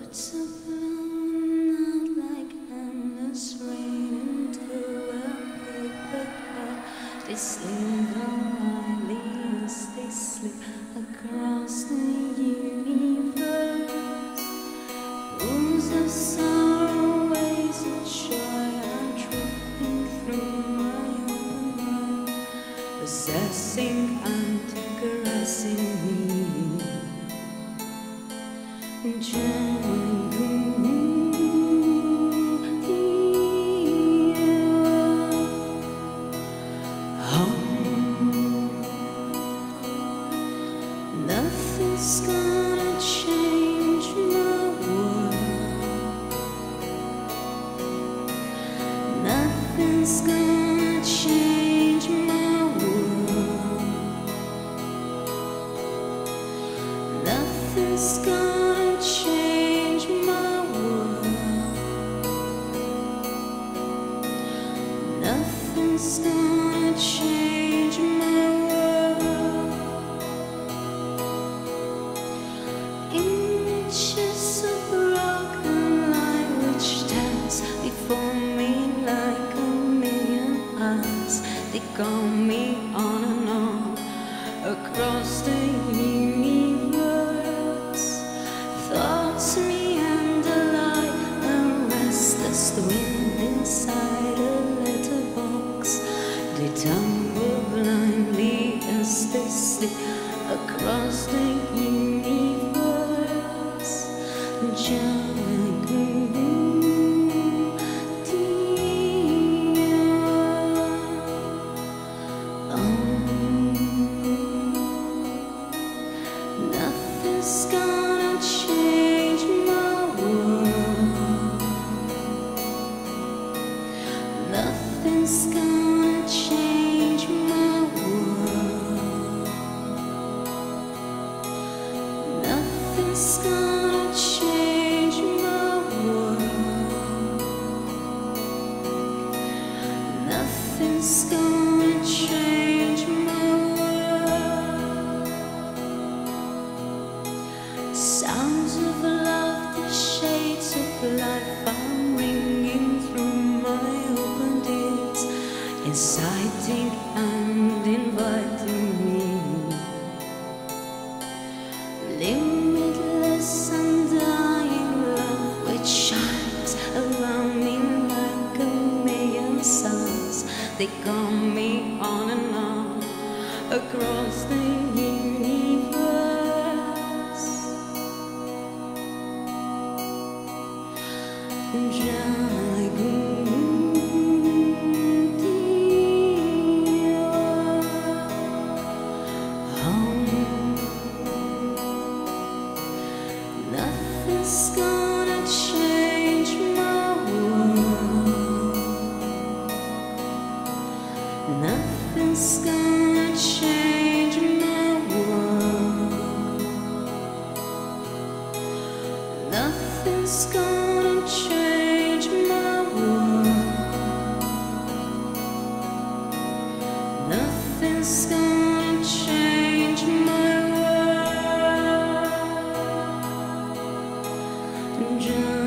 Words are blown out like endless rain into a paper cup. They slither wildly as they slip across the universe. Pools of sorrow, waves of joy are dripping through my open mind, possessing and caressing me. Nothing's gonna change my world. Nothing's gonna change my world. Nothing's gonna change my world. Nothing's gonna change my world. Images of broken light which dance before me like a million eyes. They call me on and on across the universe. Thoughts meander like a restless wind inside a letterbox. They tumble blindly as they slip across the universe. Nothing's gonna change my world. Nothing's gonna change my world. Nothing's gonna change my world. Nothing's gonna change my world. Sounds of laughter, shades of life are ringing through my open ears, inciting and inviting me. Limitless undying love which shines around me like a million suns. They call me on and on across the universe. Nothing's gonna change my world. Nothing's gonna change my world. Nothing's gonna change my world. Nothing's gonna change my world.